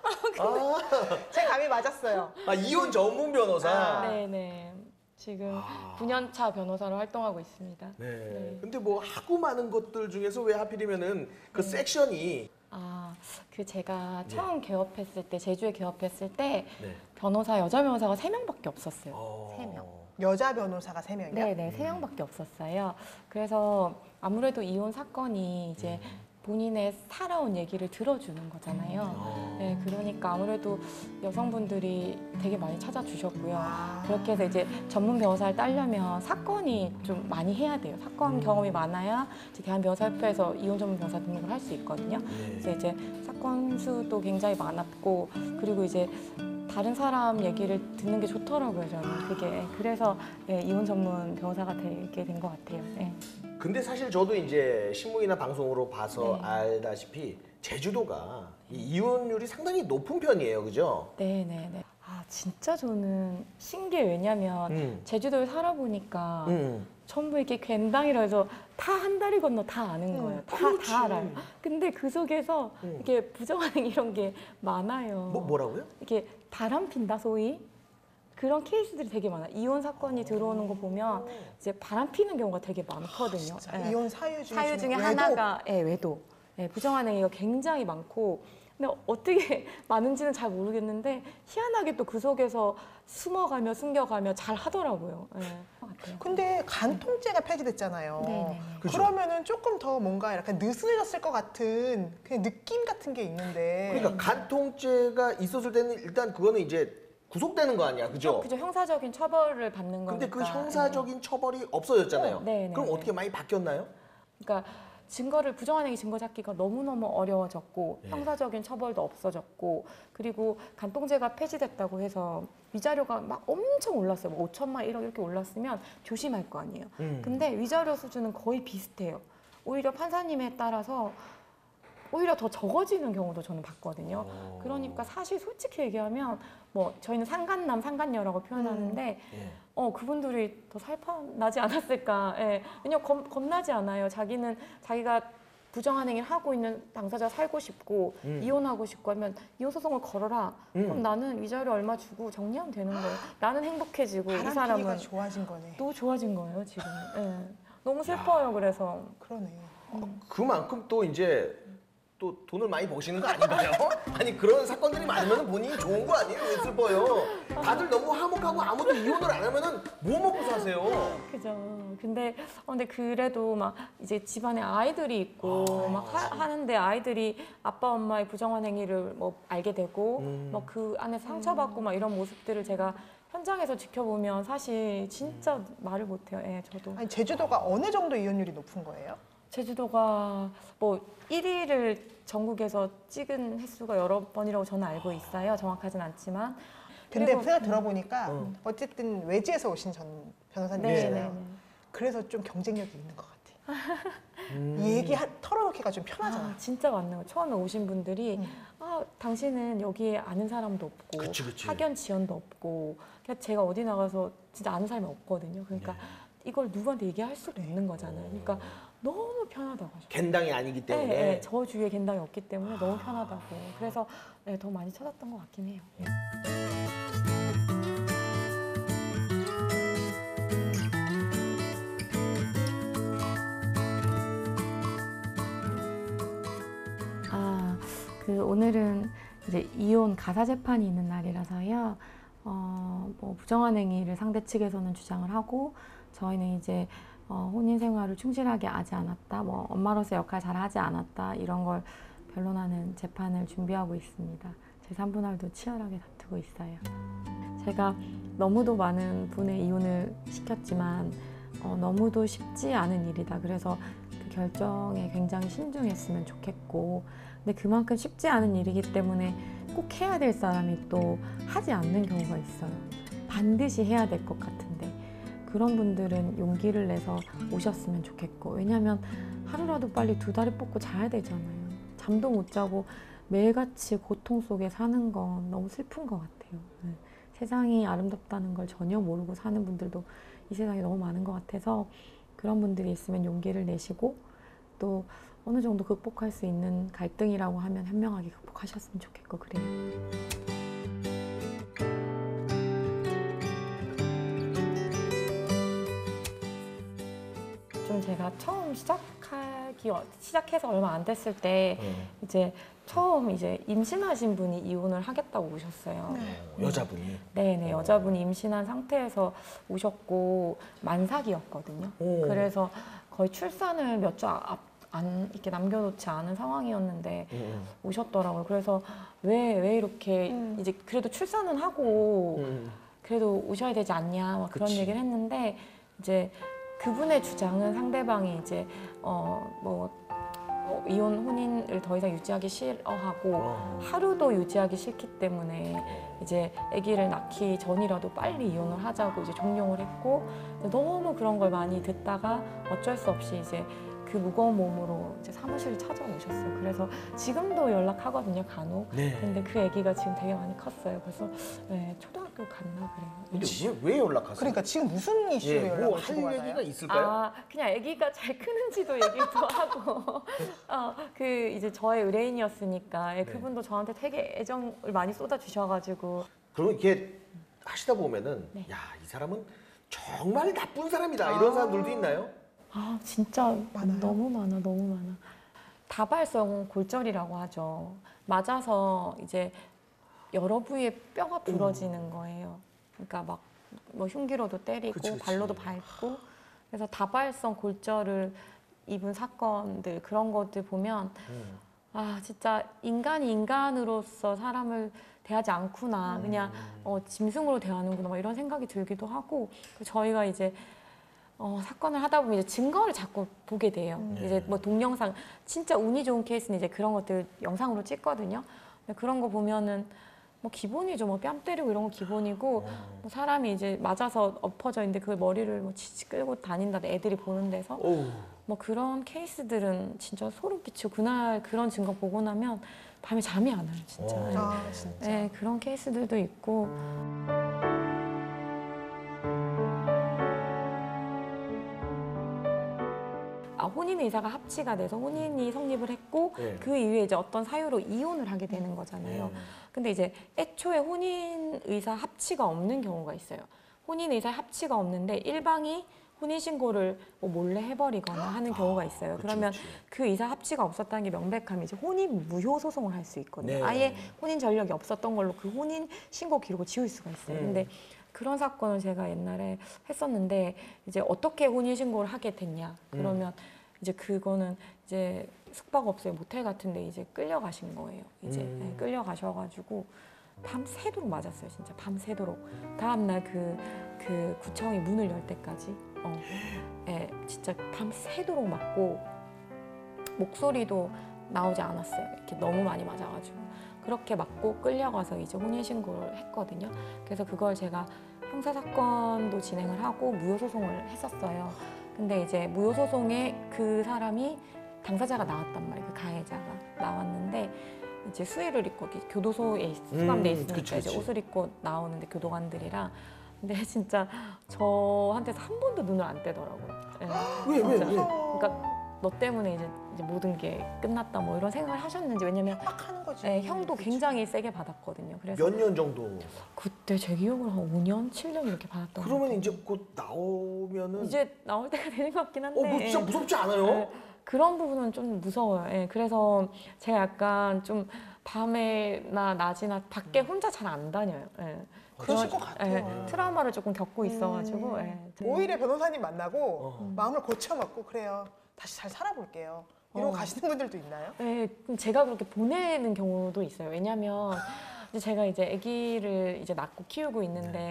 아, 제 감이 맞았어요. 아, 이혼 전문 변호사. 네네. 지금 구 년 차 변호사로 활동하고 있습니다. 네. 네. 근데 뭐 하고 많은 것들 중에서 왜 하필이면은 그 섹션이 아, 그 제가 처음 개업했을 때, 제주에 개업했을 때 네. 변호사, 여자 변호사가 세 명밖에 없었어요. 어... 세 명. 여자 변호사가 세 명이요? 네네, 세 명밖에 없었어요. 그래서 아무래도 이혼 사건이 이제 본인의 살아온 얘기를 들어주는 거잖아요. 네, 그러니까 아무래도 여성분들이 되게 많이 찾아주셨고요. 그렇게 해서 이제 전문 변호사를 따려면 사건이 좀 많이 해야 돼요. 사건 경험이 많아야 이제 대한변호사협회에서 이혼 전문 변호사 등록을 할 수 있거든요. 그래서 이제 사건 수도 굉장히 많았고, 그리고 이제 다른 사람 얘기를 듣는 게 좋더라고요, 저는. 그게. 그래서 예, 이혼 전문 변호사가 되게 된 것 같아요. 예. 근데 사실 저도 이제 신문이나 방송으로 봐서 네. 알다시피 제주도가 이 이혼율이 상당히 높은 편이에요, 그죠? 네네네. 아, 진짜 저는 신기해요. 왜냐면 음. 제주도에 살아보니까 음. 전부 이렇게 괜당이라 해서 다 한 다리 건너 다 아는 거예요. 다, 그렇지. 다 알아요. 근데 그 속에서 음. 이게 부정하는 이런 게 많아요. 뭐, 뭐라고요? 이게 바람 핀다 소위 그런 케이스들이 되게 많아요. 이혼 사건이 들어오는 거 보면 이제 바람 피는 경우가 되게 많거든요. 진짜? 예. 이혼 사유 중에 사유 중에 외도? 하나가 예, 외도. 예, 부정한 행위가 굉장히 많고, 근데 어떻게 많은지는 잘 모르겠는데 희한하게 또 그 속에서 숨어가며 숨겨가며 잘 하더라고요. 예. 근데 간통죄가 폐지됐잖아요. 네네네. 그죠. 그러면은 조금 더 뭔가 약간 느슨해졌을 것 같은 그냥 느낌 같은 게 있는데. 그러니까 간통죄가 있었을 때는 일단 그거는 이제 구속되는 거 아니야, 그죠? 그죠. 형사적인 처벌을 받는 거니까. 근데 그 형사적인 처벌이 없어졌잖아요. 어, 네네. 그럼 어떻게 많이 바뀌었나요? 그러니까 증거를 부정한 행위 증거 찾기가 너무너무 어려워졌고 네. 형사적인 처벌도 없어졌고, 그리고 간통죄가 폐지됐다고 해서 위자료가 막 엄청 올랐어요. 뭐 오천만, 일억 이렇게 올랐으면 조심할 거 아니에요. 음. 근데 위자료 수준은 거의 비슷해요. 오히려 판사님에 따라서 오히려 더 적어지는 경우도 저는 봤거든요. 오. 그러니까 사실 솔직히 얘기하면 뭐 저희는 상간남, 상간녀라고 표현하는데 음. 예. 어 그분들이 더 살판나지 않았을까. 예. 왜냐면 겁, 겁나지 않아요. 자기는 자기가 부정한 행위를 하고 있는 당사자가 살고 싶고 음. 이혼하고 싶고 하면 이혼 소송을 걸어라. 음. 그럼 나는 위자료 얼마 주고 정리하면 되는 거예요. 나는 행복해지고 이 바람 사람은 피기가 좋아진 거네. 또 좋아진 거예요 지금. 예. 너무 슬퍼요. 그래서. 그러네. 그만큼 또 이제 또 돈을 많이 버시는 거 아닌가요? 아니 그런 사건들이 많으면 본인이 좋은 거 아니에요? 왜 슬퍼요? 다들 너무 화목하고 아무도 이혼을 안 하면은 뭐 먹고 사세요? 그죠. 근데 어, 근데 그래도 막 이제 집안에 아이들이 있고 아, 막 하, 하는데 아이들이 아빠 엄마의 부정한 행위를 뭐 알게 되고 음. 막 그 안에 상처받고 막 이런 모습들을 제가 현장에서 지켜보면 사실 진짜 말을 못해요. 예, 저도. 아니 제주도가 어느 정도 이혼율이 높은 거예요? 제주도가 뭐 일 위를 전국에서 찍은 횟수가 여러 번이라고 저는 알고 있어요. 정확하진 않지만. 근데 그리고- 생각 들어보니까 음. 어쨌든 외지에서 오신 전 네, 변호사님이시잖아요. 네, 네. 그래서 좀 경쟁력이 있는 것 같아. 음. 이 얘기 하- 털어놓기가 좀 편하잖아. 아, 진짜 맞는 거. 처음에 오신 분들이 아, 당신은 여기에 아는 사람도 없고 그치, 그치. 학연 지연도 없고 그냥 제가 어디 나가서 진짜 아는 사람이 없거든요. 그러니까 이걸 누구한테 얘기할 수도 있는 거잖아요. 그러니까 너무 편하다고 하죠. 겐당이 아니기 때문에. 네, 네, 저 주위에 겐당이 없기 때문에 너무 편하다고. 그래서 네, 더 많이 찾았던 것 같긴 해요. 네. 아, 그 오늘은 이제 이혼 가사 재판이 있는 날이라서요. 어, 뭐 부정한 행위를 상대 측에서는 주장을 하고 저희는 이제 어, 혼인 생활을 충실하게 하지 않았다, 뭐 엄마로서 역할 잘 하지 않았다 이런 걸 변론하는 재판을 준비하고 있습니다. 제삼 분할도 치열하게 다투고 있어요. 제가 너무도 많은 분의 이혼을 시켰지만 어, 너무도 쉽지 않은 일이다. 그래서 그 결정에 굉장히 신중했으면 좋겠고, 근데 그만큼 쉽지 않은 일이기 때문에 꼭 해야 될 사람이 또 하지 않는 경우가 있어요. 반드시 해야 될 것 같은데 그런 분들은 용기를 내서 오셨으면 좋겠고, 왜냐하면 하루라도 빨리 두 다리 뻗고 자야 되잖아요. 잠도 못 자고 매일같이 고통 속에 사는 건 너무 슬픈 것 같아요. 네. 세상이 아름답다는 걸 전혀 모르고 사는 분들도 이 세상에 너무 많은 것 같아서 그런 분들이 있으면 용기를 내시고 또 어느 정도 극복할 수 있는 갈등이라고 하면 현명하게 극복하셨으면 좋겠고 그래요. 좀 제가 처음 시작하기 시작해서 얼마 안 됐을 때 음. 이제 처음 이제 임신하신 분이 이혼을 하겠다고 오셨어요. 어, 여자분이. 네네, 여자분이 임신한 상태에서 오셨고 만삭이었거든요. 오. 그래서 거의 출산을 몇 주 안 이렇게 남겨놓지 않은 상황이었는데 음. 오셨더라고요. 그래서 왜 왜 이렇게 음. 이제 그래도 출산은 하고 음. 그래도 오셔야 되지 않냐 막 그런 그치. 얘기를 했는데 이제 그분의 주장은 상대방이 이제 어뭐 어, 이혼 혼인을 더 이상 유지하기 싫어하고 어. 하루도 유지하기 싫기 때문에 이제 아기를 낳기 전이라도 빨리 이혼을 하자고 이제 종용을 했고, 너무 그런 걸 많이 듣다가 어쩔 수 없이 이제 그 무거운 몸으로 이제 사무실을 찾아오셨어요. 그래서 지금도 연락하거든요, 간혹. 네. 근데 그 아기가 지금 되게 많이 컸어요. 그래서 네, 초등학교 갔나 그래요. 근데 왜, 왜 연락하세요? 그러니까 지금 무슨 이슈로 예, 연락을 뭐 주고 할 받아요? 얘기가 있을까요? 아, 그냥 아기가 잘 크는지도 얘기도 하고, 어, 그 이제 저의 의뢰인이었으니까 예, 그분도 저한테 되게 애정을 많이 쏟아주셔가지고. 그리고 이렇게 하시다 보면은 네. 야, 이 사람은 정말 나쁜 사람이다 이런 사람들도 있나요? 아, 진짜 너무 많아, 너무 많아. 다발성 골절이라고 하죠. 맞아서 이제 여러 부위에 뼈가 부러지는 거예요. 그러니까 막 뭐 흉기로도 때리고 그치, 그치. 발로도 밟고, 그래서 다발성 골절을 입은 사건들, 그런 것들 보면 음. 아, 진짜 인간이 인간으로서 사람을 대하지 않구나, 그냥 어, 짐승으로 대하는구나 막 이런 생각이 들기도 하고, 저희가 이제 어, 사건을 하다 보면 이제 증거를 자꾸 보게 돼요. 음. 이제 뭐 동영상, 진짜 운이 좋은 케이스는 이제 그런 것들 영상으로 찍거든요. 근데 그런 거 보면은 뭐 기본이죠. 뭐 뺨 때리고 이런 거 기본이고, 뭐 사람이 이제 맞아서 엎어져 있는데 그 머리를 뭐 지지 끌고 다닌다, 애들이 보는 데서. 어우. 뭐 그런 케이스들은 진짜 소름 끼치고, 그날 그런 증거 보고 나면 밤에 잠이 안 와요, 진짜. 어. 네. 아, 진짜. 네, 그런 케이스들도 있고. 아, 혼인 의사가 합치가 돼서 혼인이 성립을 했고, 네. 그 이후에 이제 어떤 사유로 이혼을 하게 되는 거잖아요. 네. 근데 이제 애초에 혼인 의사 합치가 없는 경우가 있어요. 혼인 의사 합치가 없는데 일방이 혼인 신고를 뭐 몰래 해버리거나 하는 경우가 있어요. 그치, 그러면 그치. 그 의사 합치가 없었다는 게 명백하면 이제 혼인 무효 소송을 할 수 있거든요. 네. 아예 혼인 전력이 없었던 걸로 그 혼인 신고 기록을 지울 수가 있어요. 음. 근데 그런 사건을 제가 옛날에 했었는데, 이제 어떻게 혼인 신고를 하게 됐냐? 그러면 이제 그거는 이제 숙박업소의 모텔 같은데 이제 끌려가신 거예요. 이제 음. 네, 끌려가셔가지고 밤새도록 맞았어요, 진짜 밤새도록. 다음날 그, 그 구청이 문을 열 때까지, 어, 예, 진짜 밤새도록 맞고 목소리도 나오지 않았어요. 이렇게 너무 많이 맞아가지고. 그렇게 맞고 끌려가서 이제 혼인신고를 했거든요. 그래서 그걸 제가 형사사건도 진행을 하고 무효소송을 했었어요. 근데 이제 무효소송에 그 사람이 당사자가 나왔단 말이에요. 그 가해자가 나왔는데, 이제 수의를 입고 교도소에 수감돼 음, 있으니까 그치, 이제 그치. 옷을 입고 나오는데 교도관들이랑. 근데 진짜 저한테서 한 번도 눈을 안 떼더라고요. 네, 왜, 왜, 진짜. 왜? 그러니까 너 때문에 이제, 이제 모든 게 끝났다 뭐 이런 생각을 하셨는지. 왜냐면 하는 거지. 네, 형도 굉장히 세게 받았거든요. 그래서 몇 년 정도? 그때 제 기억으로 한 오 년, 칠 년 이렇게 받았던 것 그러면 같아요. 이제 곧 나오면은 이제 나올 때가 되는 것 같긴 한데. 어, 뭐 진짜 무섭지 않아요? 네, 그런 부분은 좀 무서워요. 예, 그래서 제가 약간 좀 밤에나 낮이나 밖에 혼자 잘 안 다녀요. 예. 그러실 그런- 것 같아요. 예, 트라우마를 조금 겪고 있어가지고. 예. 오히려 변호사님 만나고 어. 마음을 고쳐먹고 그래요. 다시 잘 살아볼게요. 이러고 어. 가시는 분들도 있나요? 네, 그럼 제가 그렇게 보내는 경우도 있어요. 왜냐면 이제 제가 이제 아기를 이제 낳고 키우고 있는데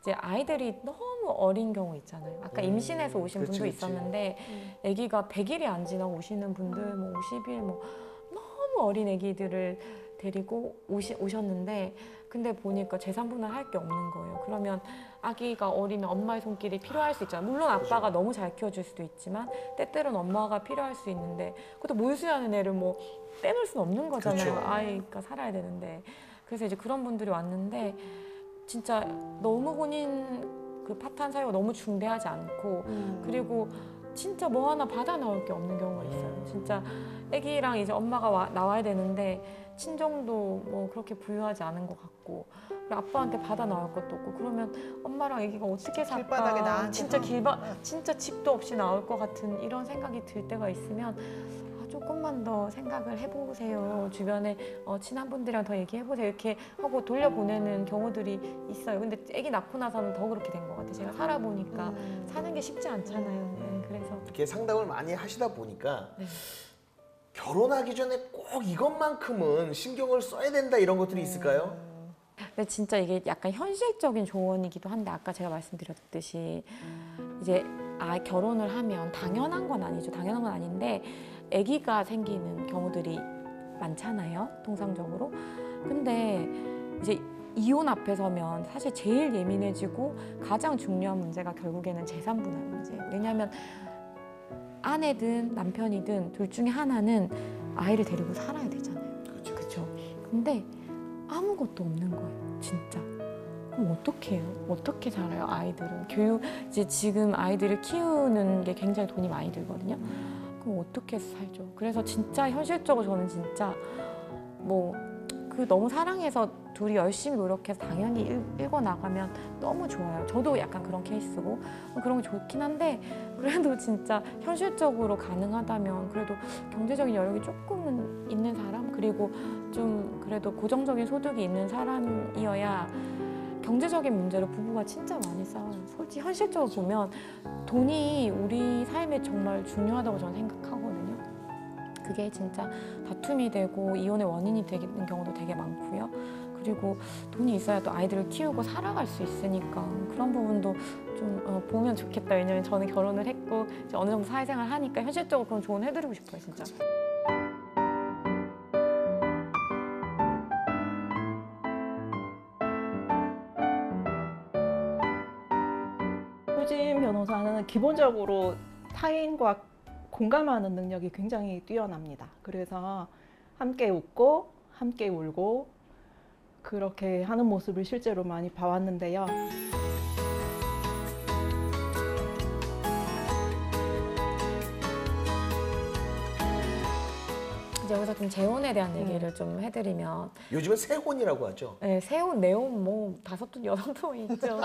이제 아이들이 너무 어린 경우 있잖아요. 아까 임신해서 오신 그치, 분도 그치. 있었는데 아기가 백 일이 안 지나고 오시는 분들, 뭐 오십 일, 뭐 너무 어린 아기들을 데리고 오시, 오셨는데 근데 보니까 재산분할 할 게 없는 거예요. 그러면 아기가 어리면 엄마의 손길이 필요할 수 있잖아요. 물론 아빠가 너무 잘 키워줄 수도 있지만 때때로는 엄마가 필요할 수 있는데 그것도 몰수하는 애를 뭐 빼놓을 수는 없는 거잖아요. 그렇죠. 아이가 살아야 되는데. 그래서 이제 그런 분들이 왔는데 진짜 너무 혼인 그 파탄 사유가 너무 중대하지 않고 그리고 진짜 뭐 하나 받아 나올 게 없는 경우가 있어요. 진짜 아기랑 이제 엄마가 와, 나와야 되는데 친정도 뭐 그렇게 부유하지 않은 것 같고 그리고 아빠한테 받아 나올 것도 없고 그러면 엄마랑 아기가 어떻게 살까? 길바닥에 나앉아서. 진짜 길바 진짜 집도 없이 나올 것 같은 이런 생각이 들 때가 있으면 아, 조금만 더 생각을 해보세요. 주변에 어, 친한 분들이랑 더 얘기해보세요. 이렇게 하고 돌려보내는 경우들이 있어요. 근데 아기 낳고 나서는 더 그렇게 된 것 같아요. 제가 살아보니까 음. 사는 게 쉽지 않잖아요. 네, 그래서 이렇게 상담을 많이 하시다 보니까 네. 결혼하기 전에 꼭 이것만큼은 신경을 써야 된다 이런 것들이 있을까요? 근데 진짜 이게 약간 현실적인 조언이기도 한데 아까 제가 말씀드렸듯이 이제 아 결혼을 하면 당연한 건 아니죠. 당연한 건 아닌데 아기가 생기는 경우들이 많잖아요. 통상적으로. 근데 이제 이혼 앞에 서면 사실 제일 예민해지고 가장 중요한 문제가 결국에는 재산 분할 문제예요. 왜냐하면 아내든 남편이든 둘 중에 하나는 아이를 데리고 살아야 되잖아요. 그렇죠. 근데 아무것도 없는 거예요. 진짜. 그럼 어떻게 해요? 어떻게 살아요? 아이들은. 교육, 이제 지금 아이들을 키우는 게 굉장히 돈이 많이 들거든요. 그럼 어떻게 살죠? 그래서 진짜 현실적으로 저는 진짜 뭐 그 너무 사랑해서 둘이 열심히 노력해서 당연히 일, 읽어 나가면 너무 좋아요. 저도 약간 그런 케이스고 그런 게 좋긴 한데 그래도 진짜 현실적으로 가능하다면 그래도 경제적인 여력이 조금은 있는 사람 그리고 좀 그래도 고정적인 소득이 있는 사람이어야 경제적인 문제로 부부가 진짜 많이 싸워요. 솔직히 현실적으로 보면 돈이 우리 삶에 정말 중요하다고 저는 생각하거든요. 그게 진짜 다툼이 되고 이혼의 원인이 되는 경우도 되게 많고요. 그리고 돈이 있어야 또 아이들을 키우고 살아갈 수 있으니까 그런 부분도 좀 어, 보면 좋겠다. 왜냐면 저는 결혼을 했고 이제 어느 정도 사회생활 하니까 현실적으로 그런 조언 해드리고 싶어요, 진짜. 효진 변호사는 기본적으로 타인과 공감하는 능력이 굉장히 뛰어납니다. 그래서 함께 웃고 함께 울고 그렇게 하는 모습을 실제로 많이 봐왔는데요. 이제 여기서 좀 재혼에 대한 얘기를 음. 좀 해드리면 요즘은 새혼이라고 하죠. 네, 새혼, 내혼 뭐 다섯 돈 여섯 돈 있죠.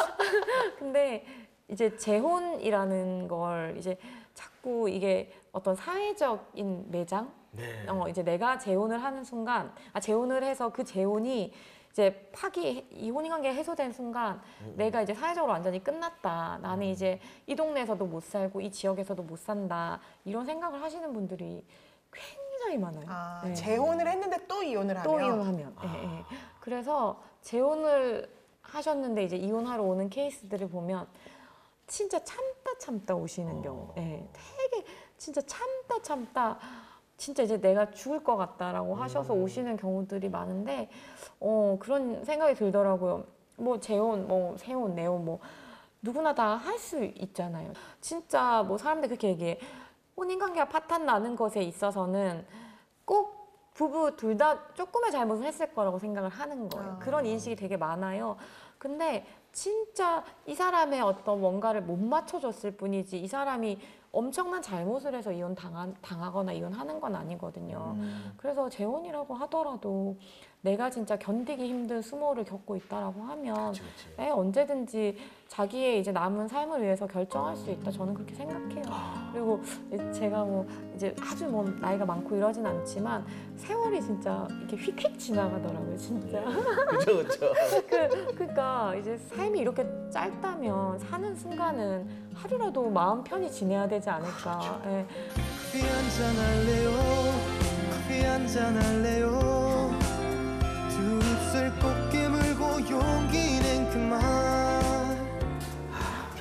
근데 이제 재혼이라는 걸 이제 자꾸 이게 어떤 사회적인 매장, 네. 어 이제 내가 재혼을 하는 순간, 아 재혼을 해서 그 재혼이 이제 파기 이 혼인관계가 해소된 순간 음. 내가 이제 사회적으로 완전히 끝났다. 나는 이제 이 동네에서도 못 살고 이 지역에서도 못 산다. 이런 생각을 하시는 분들이 굉장히 많아요. 아, 네. 재혼을 했는데 또 이혼을 하면. 또 이혼하면. 예, 예. 그래서 재혼을 하셨는데 이제 이혼하러 오는 케이스들을 보면 진짜 참다 참다 오시는 경우. 예. 되게 진짜 참다 참다 진짜 이제 내가 죽을 것 같다라고 하셔서 오시는 경우들이 많은데 어, 그런 생각이 들더라고요. 뭐 재혼, 뭐 새혼, 내혼 뭐 누구나 다 할 수 있잖아요. 진짜 뭐 사람들 그렇게 얘기해. 혼인관계가 파탄 나는 것에 있어서는 꼭 부부 둘 다 조금의 잘못을 했을 거라고 생각을 하는 거예요. 아. 그런 인식이 되게 많아요. 근데 진짜 이 사람의 어떤 뭔가를 못 맞춰줬을 뿐이지 이 사람이 엄청난 잘못을 해서 이혼 당하, 당하거나 이혼하는 건 아니거든요. 음. 그래서 재혼이라고 하더라도 내가 진짜 견디기 힘든 수모를 겪고 있다라고 하면 그치, 그치. 에, 언제든지 자기의 이제 남은 삶을 위해서 결정할 수 있다. 저는 그렇게 생각해요. 그리고 제가 뭐 이제 아주 뭐 나이가 많고 이러진 않지만 세월이 진짜 이렇게 휙휙 지나가더라고요, 진짜. 그죠, 그죠. 그, 그러니까 이제 삶이 이렇게 짧다면 사는 순간은 하루라도 마음 편히 지내야 되지 않을까. 예. 커피 한잔 할래요 커피 한잔 할래요 두 입술 꼭 깨물고 용기 낸 그만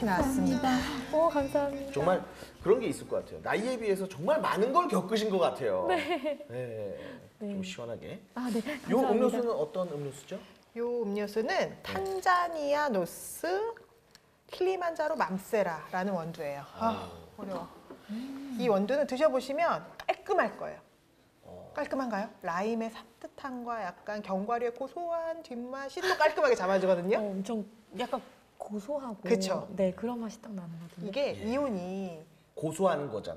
이렇게 나왔습니다. 오, 감사합니다. 정말 그런 게 있을 것 같아요. 나이에 비해서 정말 많은 걸 겪으신 것 같아요. 네. 네. 네. 좀 시원하게. 아, 네. 요 감사합니다. 음료수는 어떤 음료수죠? 요 음료수는 탄자니아 노스 킬리만자로 맘세라라는 원두예요. 아, 어려워. 이 원두는 드셔보시면 깔끔할 거예요. 깔끔한가요? 라임의 산뜻함과 약간 견과류의 고소한 뒷맛이 또 깔끔하게 잡아주거든요. 어, 엄청 약간 고소하고. 그쵸? 네, 그런 맛이 딱 나는 거거든요. 이게 이온이 고소하는 거잖아.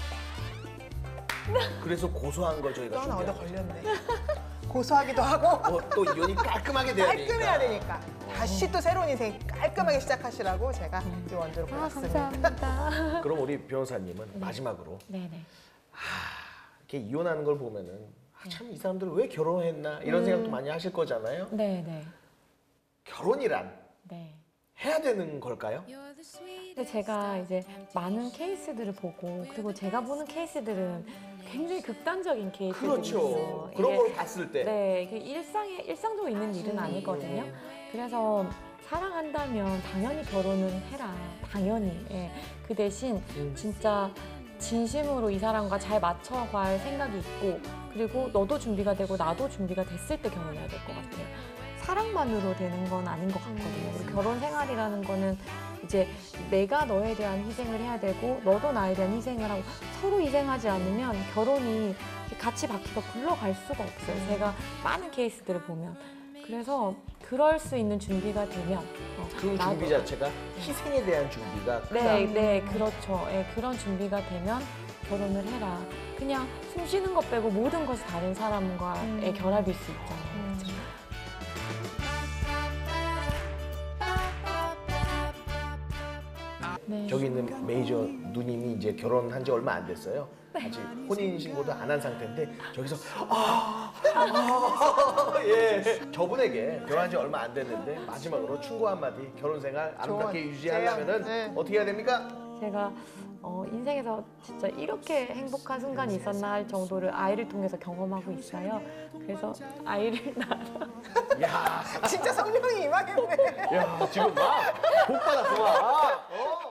그래서 고소한 걸 저희가 또 하나 얻어 준비한 걸렸네. 고소하기도 하고 어, 또 이온이 깔끔하게 돼야 되니까. 깔끔해야 되니까. 다시 또 새로운 인생 깔끔하게 시작하시라고 제가 이 원두를 아, 골랐습니다. 감사합니다. 그럼 우리 변호사님은 마지막으로 네네. 이렇게 이혼하는 걸 보면은 아, 참 이 사람들 왜 결혼했나 이런 음. 생각도 많이 하실 거잖아요. 네네. 결혼이란 네. 해야 되는 걸까요? 근데 제가 이제 많은 케이스들을 보고 그리고 제가 보는 케이스들은 굉장히 극단적인 케이스들이에요. 그렇죠. 그런 걸 봤을 때. 네, 이게 일상에 일상적으로 있는 일은 음. 아니거든요. 그래서 사랑한다면 당연히 결혼은 해라. 당연히. 예. 그 대신 음. 진짜 진심으로 이 사람과 잘 맞춰갈 생각이 있고 그리고 너도 준비가 되고 나도 준비가 됐을 때 결혼해야 될 것 같아요. 사랑만으로 되는 건 아닌 것 같거든요. 그리고 결혼 생활이라는 거는 이제 내가 너에 대한 희생을 해야 되고 너도 나에 대한 희생을 하고 서로 희생하지 않으면 결혼이 같이 바퀴가 굴러갈 수가 없어요. 제가 많은 케이스들을 보면. 그래서 그럴 수 있는 준비가 되면 어, 그 나도- 준비 자체가 희생에 대한 준비가 크다. 네, 네, 그렇죠. 예, 그런 준비가 되면 결혼을 해라. 그냥 숨 쉬는 것 빼고 모든 것이 다른 사람과의 결합일 수 있잖아요. 그렇죠? 네. 저기 있는 메이저 누님이 이제 결혼한 지 얼마 안 됐어요. 아직 혼인 신고도 안 한 상태인데 저기서 아, 아, 예. 저분에게 결혼한 지 얼마 안 됐는데 마지막으로 충고 한마디 결혼 생활 아름답게 조언, 유지하려면은 제안, 네. 어떻게 해야 됩니까? 제가 어, 인생에서 진짜 이렇게 행복한 순간이 있었나 할 정도를 아이를 통해서 경험하고 있어요. 그래서 아이를 낳아서 야, 진짜 성령이 임하겠네. 야 지금 막 복 받았어 막.